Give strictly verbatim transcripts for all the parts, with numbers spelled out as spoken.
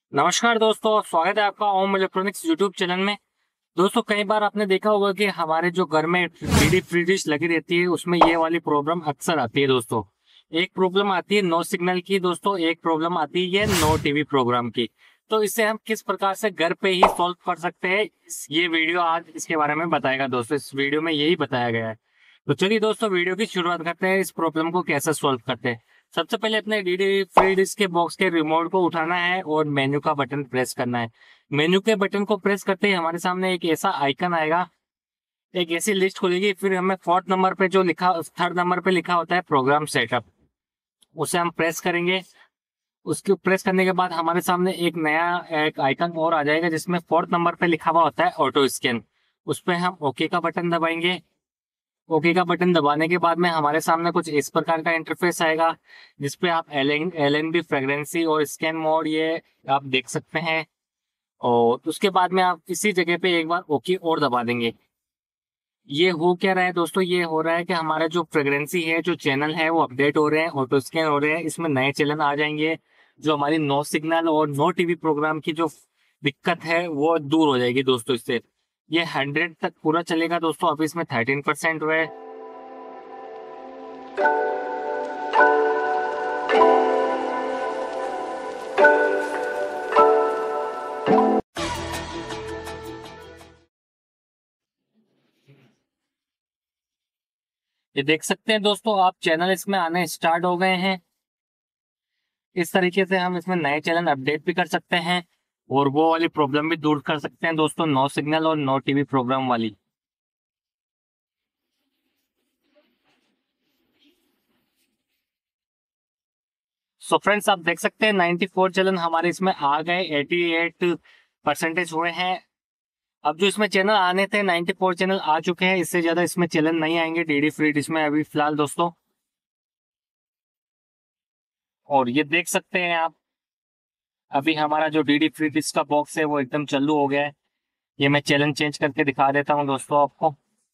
नमस्कार दोस्तों, स्वागत है आपका ओम इलेक्ट्रॉनिक्स यूट्यूब चैनल में। दोस्तों, कई बार आपने देखा होगा कि हमारे जो घर में डीडी फ्री डिश लगी रहती है उसमें ये वाली प्रॉब्लम अक्सर आती है दोस्तों। एक प्रॉब्लम आती है नो सिग्नल की दोस्तों, एक प्रॉब्लम आती है ये नो टीवी प्रोग्राम की। तो इसे हम किस प्रकार से घर पे ही सॉल्व कर सकते हैं, इस- ये वीडियो आज इसके बारे में बताएगा दोस्तों। इस वीडियो में यही बताया गया है। तो चलिए दोस्तों, वीडियो की शुरुआत करते हैं। इस प्रॉब्लम को कैसे सॉल्व करते हैं। सबसे पहले अपने डीडी फ्री डिश के बॉक्स के रिमोट को उठाना है और मेन्यू का बटन प्रेस करना है। मेन्यू के बटन को प्रेस करते ही हमारे सामने एक ऐसा आइकन आएगा, एक ऐसी लिस्ट खुलेगी। फिर हमें फोर्थ नंबर पे जो लिखा थर्ड नंबर पे लिखा होता है प्रोग्राम सेटअप, उसे हम प्रेस करेंगे। उसके प्रेस करने के बाद हमारे सामने एक नया एक आइकन और आ जाएगा जिसमें फोर्थ नंबर पे लिखा हुआ होता है ऑटो स्कैन। उस पर हम ओके का बटन दबाएंगे। ओके का बटन दबाने के बाद में हमारे सामने कुछ इस प्रकार का इंटरफेस आएगा, जिसपे आप L N L N B frequency और स्कैन मोड ये आप देख सकते हैं। और उसके बाद में आप इसी जगह पे एक बार ओके और दबा देंगे। ये हो क्या रहा है दोस्तों, ये हो रहा है कि हमारा जो फ्रेगरेंसी है, जो चैनल है वो अपडेट हो रहे हैं, ऑटो स्कैन हो रहे हैं, इसमें नए चैनल आ जाएंगे। जो हमारी नो सिग्नल और नो टीवी प्रोग्राम की जो दिक्कत है वो दूर हो जाएगी दोस्तों इससे। ये हंड्रेड तक पूरा चलेगा दोस्तों। अभी इसमें थर्टीन परसेंट हुआ है। ये देख सकते हैं दोस्तों, आप चैनल इसमें आने स्टार्ट हो गए हैं। इस तरीके से हम इसमें नए चैनल अपडेट भी कर सकते हैं और वो वाली प्रॉब्लम भी दूर कर सकते हैं दोस्तों, नो सिग्नल और नो टीवी प्रोग्राम वाली। सो फ्रेंड्स, आप देख सकते हैं नाइन्टी फोर चैनल हमारे इसमें आ गए, एटी एट परसेंटेज हुए हैं। अब जो इसमें चैनल आने थे नाइन्टी फोर चैनल आ चुके हैं, इससे ज्यादा इसमें चैनल नहीं आएंगे डीडी फ्री डिश में अभी फिलहाल दोस्तों। और ये देख सकते हैं आप, अभी हमारा जो डीडी फ्री डिश का बॉक्स है वो एकदम चालू हो गया है। ये मैं चैनल चेंज करके दिखा देता हूँ दोस्तों आपको।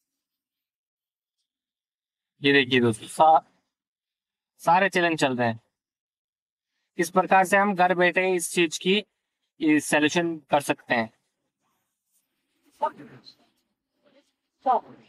ये देखिए दोस्तों, सा, सारे चैनल चल रहे हैं। इस प्रकार से हम घर बैठे इस चीज की सॉल्यूशन कर सकते हैं।